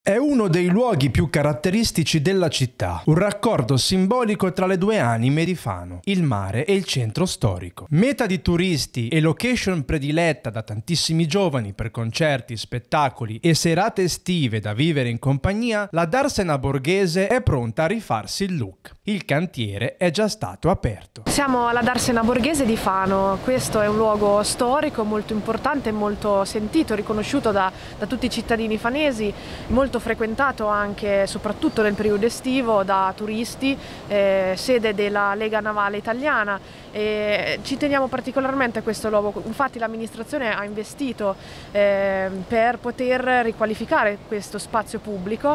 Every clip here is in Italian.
È uno dei luoghi più caratteristici della città, un raccordo simbolico tra le due anime di Fano, il mare e il centro storico. Meta di turisti e location prediletta da tantissimi giovani per concerti, spettacoli e serate estive da vivere in compagnia, la Darsena Borghese è pronta a rifarsi il look. Il cantiere è già stato aperto. Siamo alla Darsena Borghese di Fano. Questo è un luogo storico molto importante, molto sentito, riconosciuto da tutti i cittadini fanesi, molto frequentato anche soprattutto nel periodo estivo da turisti, sede della Lega Navale Italiana. Ci teniamo particolarmente a questo luogo, infatti l'amministrazione ha investito per poter riqualificare questo spazio pubblico.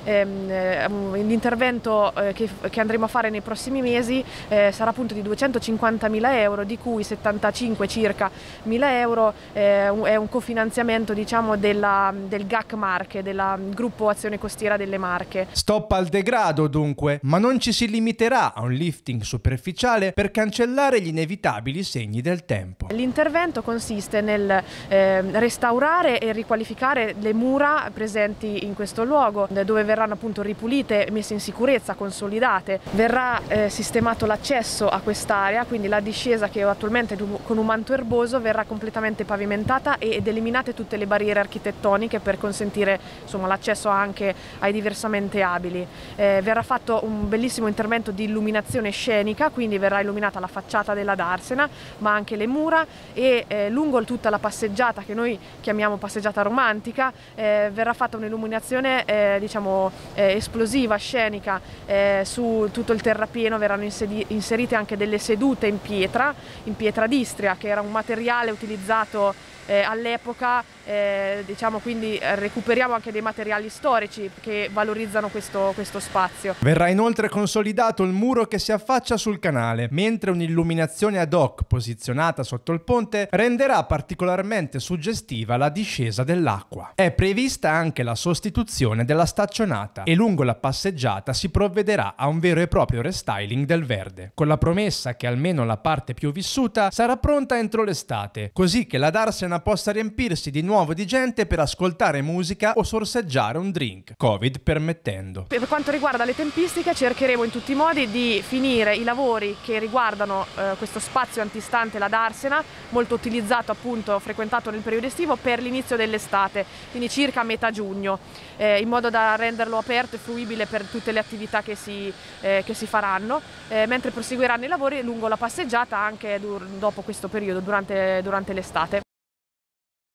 L'intervento che andremo a fare nei prossimi mesi sarà appunto di 250.000 euro, di cui 75 circa 1.000 euro è un cofinanziamento, diciamo, del GAC Marche, del Gruppo Azione Costiera delle Marche. Stop al degrado dunque, ma non ci si limiterà a un lifting superficiale per cancellare gli inevitabili segni del tempo. L'intervento consiste nel restaurare e riqualificare le mura presenti in questo luogo, dove verranno appunto ripulite, messe in sicurezza, consolidate. Verrà sistemato l'accesso a quest'area, quindi la discesa, che attualmente con un manto erboso, verrà completamente pavimentata ed eliminate tutte le barriere architettoniche per consentire, insomma, l'accesso anche ai diversamente abili. Verrà fatto un bellissimo intervento di illuminazione scenica, quindi verrà illuminata la facciata della Darsena, ma anche le mura, e lungo tutta la passeggiata, che noi chiamiamo passeggiata romantica, verrà fatta un'illuminazione diciamo esplosiva, scenica. Su tutto il terrapieno verranno inserite anche delle sedute in pietra d'Istria, che era un materiale utilizzato all'epoca, diciamo, quindi recuperiamo anche dei materiali storici che valorizzano questo spazio. Verrà inoltre consolidato il muro che si affaccia sul canale, mentre un'illuminazione ad hoc posizionata sotto il ponte renderà particolarmente suggestiva la discesa dell'acqua. È prevista anche la sostituzione della staccionata e lungo la passeggiata si provvederà a un vero e proprio restyling del verde, con la promessa che almeno la parte più vissuta sarà pronta entro l'estate, così che la Darsena possa riempirsi di nuovo di gente per ascoltare musica o sorseggiare un drink, Covid permettendo. Per quanto riguarda le tempistiche, cercheremo in tutti i modi di finire i lavori che riguardano questo spazio antistante la Darsena, molto utilizzato, appunto frequentato nel periodo estivo, per l'inizio dell'estate, quindi circa a metà giugno, in modo da renderlo aperto e fruibile per tutte le attività che si faranno, mentre proseguiranno i lavori lungo la passeggiata anche dopo questo periodo, durante l'estate.